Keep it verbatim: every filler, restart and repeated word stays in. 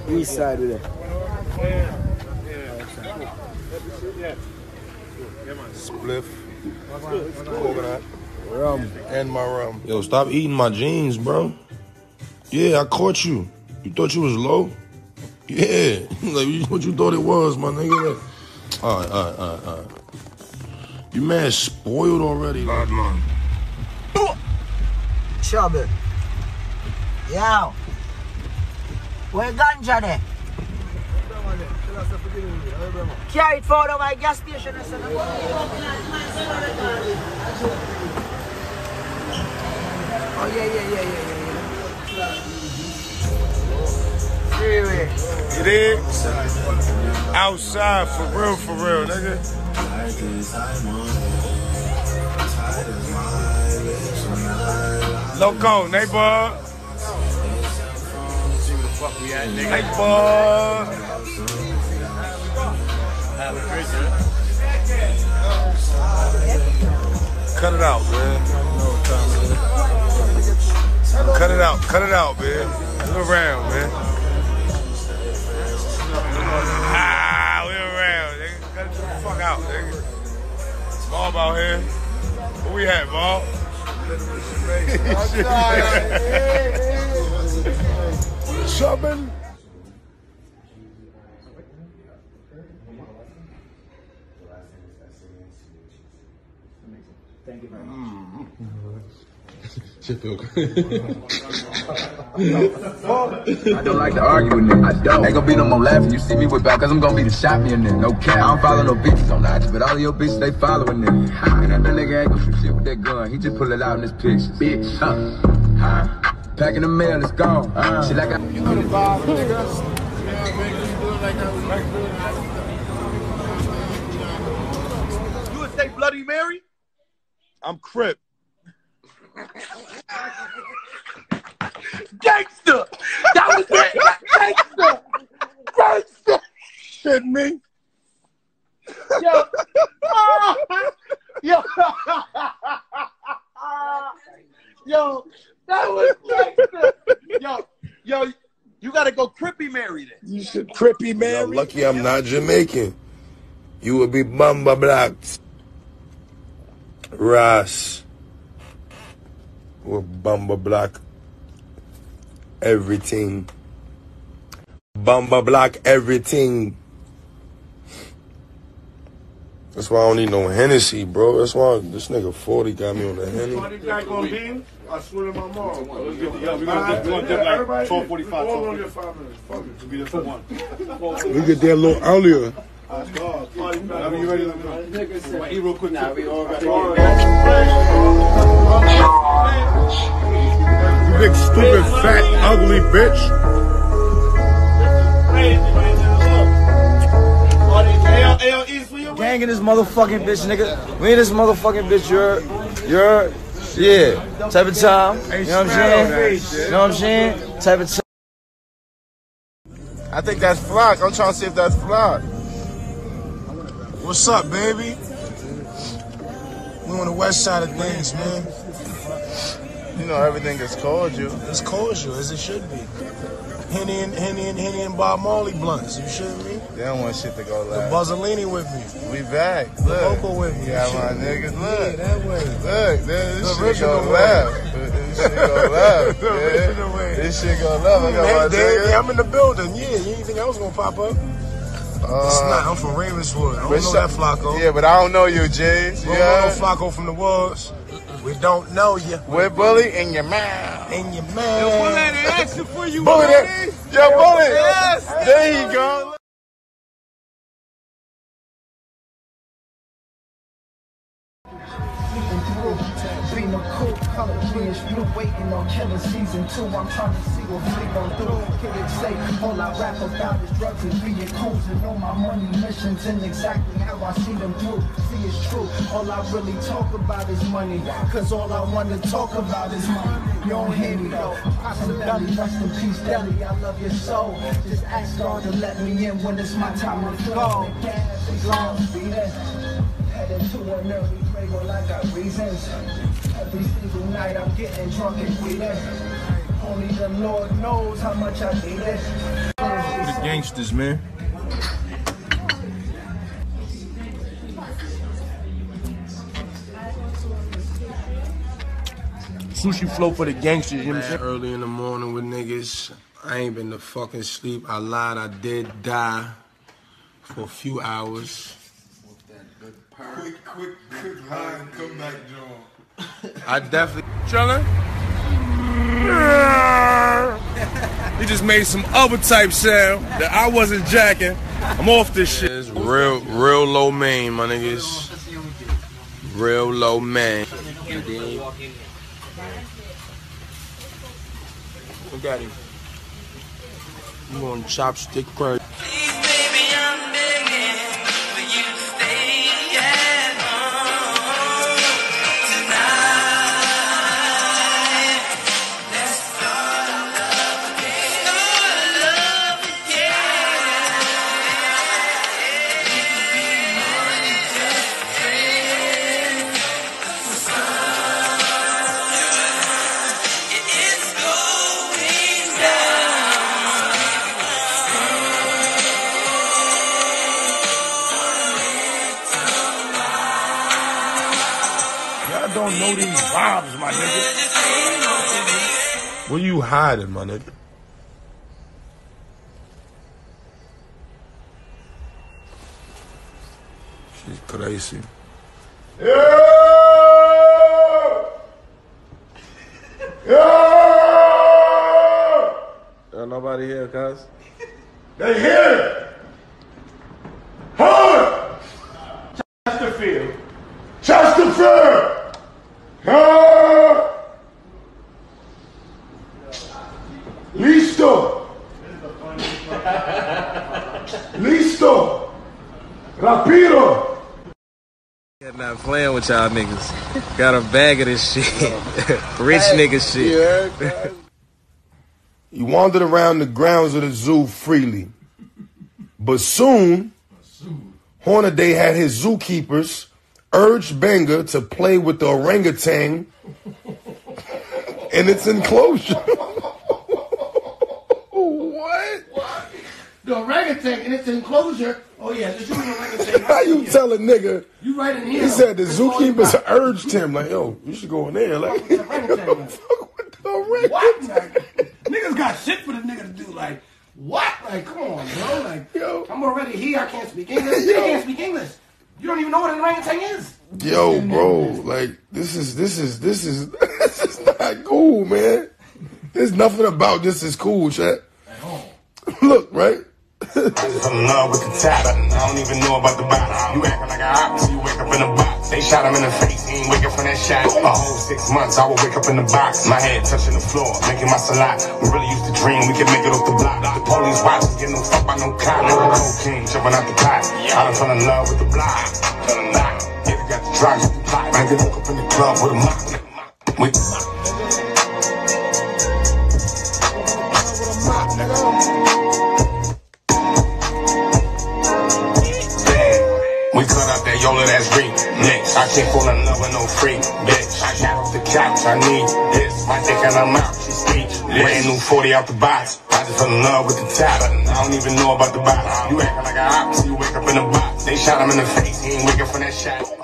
East side of there. Spliff. Coconut. Rum. And my rum. Yo, stop eating my jeans, bro. Yeah, I caught you. You thought you was low? Yeah. Like, what you thought it was, my nigga? All right, all right, all right, all right. You man spoiled already. Bad man. Trouble. Yo. Where ganja there? Carry it forward to my gas station. Oh yeah, yeah, yeah, yeah, yeah, yeah. Freeway. You dig? Outside, for real, for real, nigga. Loco, neighbor. See where the fuck we at, nigga. Neighbor. Cut it out, man. Cut it out, cut it out, man. Look around, man. Ah, we around, nigga. Cut it the fuck out, nigga. Bob out here. Where we at, Bob? Shopping. Thank you very much. Shit feel good. I don't like to argue with niggas. I don't. Ain't gonna be no more laughing. You see me with back, cause I'm gonna be the shot me a nigga. No cap. I don't follow no bitches on that, but all of your bitches, they following nigga. And that nigga ain't gonna shoot shit with that gun. He just pull it out in his pictures. Bitch. Huh. Huh. Packing the mail, it's gone. Uh. Shit like I. You know the vibe, nigga. You would say Bloody Mary? I'm Crip. Gangster! That was it! Gangster! Gangster! Shit me. Yo! Yo! Yo! That was gangster! Yo! Yo! You gotta go Crippy Mary then. You should Crippy Mary. Yo, lucky I'm not Jamaican. You would be Bamba Blacked. Ras. We're Bamba Black. Everything. Bamba Black everything. That's why I don't need no Hennessy, bro. That's why this nigga forty got me on the Henny. forty Black on beam? I swear to my mom. Let's get the, yeah, we're going to dip like twelve forty-five. Hold on your five minutes. Fuck it. We'll be there for one. We get there a little earlier. Whenever you ready, let me know. Eat real quick. Nah, we all ready. You big, stupid, fat, ugly bitch. Gang in this motherfucking bitch, nigga. We in this motherfucking bitch, you're, you're, yeah, type of time. You know what I'm saying? You know what I'm saying? Type of time. I think that's Flock. I'm trying to see if that's Flock. What's up, baby? We on the west side of things, man. You know everything is cordial. It's cordial, as it should be. Henny and Henny and Henny and Bob Marley blunts. You shit me? They don't want shit to go left. The Buzzolini with me. We back. Look. The vocal with me. Yeah, my niggas. Look. Yeah, that way. Look, this the shit go way. Left. This shit go left. The yeah. original way. This shit go left. I got hey, my Dave, yeah, I'm in the building. Yeah, you didn't think I was gonna pop up? Uh, it's not. I'm from Ravenswood. I don't know that Flacco. Yeah, but I don't know you, James. We don't know no Flacco from the Woods. We don't know you. We're Bully in your mouth. In your mouth. Yo, Bully, they asking for you, Bully. That, yo, Bully. Yes. There you go. Being a cool color, being blue, waiting on killing season two. I'm trying to see what we gon' do. Critics say all I rap about is drugs and being cool. And all my money missions and exactly how I see them through. See, it's true. All I really talk about is money. Cause all I wanna talk about is money. You don't hear me though. Possibility, rest in peace, Deli. I love your soul. Just ask God to let me in when it's my time to go. Headed to an early grave, well I got reasons. Every single night I'm getting drunk and bleeding. Only the Lord knows how much I need it. The gangsters, man. Sushi flow for the gangsters, you know what I'm saying? Early in the morning with niggas. I ain't been to fucking sleep. I lied, I did die for a few hours. Quick, quick, quick line, come back, John. I definitely chillin'. He just made some other type sound that I wasn't jacking. I'm off this shit. It's real, real low main, my niggas. Real low main. Look at him. You on chopstick crazy. Don't know these vibes, my nigga. Where you hiding, my nigga? She's crazy. Yeah! Yeah! There's nobody here, cuz. They here! Harlem! Chesterfield. Chesterfield! Ah! Listo! Listo! Rapido! I'm not playing with y'all niggas. Got a bag of this shit. Rich nigga shit. He wandered around the grounds of the zoo freely. But soon, Hornaday had his zookeepers urged Benga to play with the orangutan in its enclosure. What? What? The orangutan in its enclosure? Oh yeah, the orangutan. How you tell a nigga? You right in here. He said the zookeepers urged him, like, yo, you should go in there. Like, the orangutan. Fuck with the orangutan. What? Like, niggas got shit for the nigga to do. Like, what? Like, come on, bro. Like, yo. I'm already here. I can't speak English. Yo. I can't speak English. You don't even know what an orangutan is. Yo, bro, like, this is, this is, this is, this is not cool, man. There's nothing about this is cool, chat. Look, right? I just fell in love with the top. I don't even know about the box. You acting like a op till you wake up in the box. They shot him in the face, he ain't waking from that shot. A whole six months, I would wake up in the box. My head touching the floor, making my salat. We really used to dream we could make it off the block. The police watching, getting no fuck by no cop. Nigga cocaine, jumping out the pot. I done fell in love with the block. Fell in love. Yeah, we got the drugs with the pot. I get woke up in the club with a mop. With the mop. We cut out that Yola, that's Reek. Next, I can't fall in love with no freak, bitch. I got off the couch, I need this. My dick in her mouth, she speech. Brand new forty out the box. I just fell in love with the top. I don't even know about the box. You acting like a op till you wake up in the box. They shot him in the face, he ain't waking from that shot.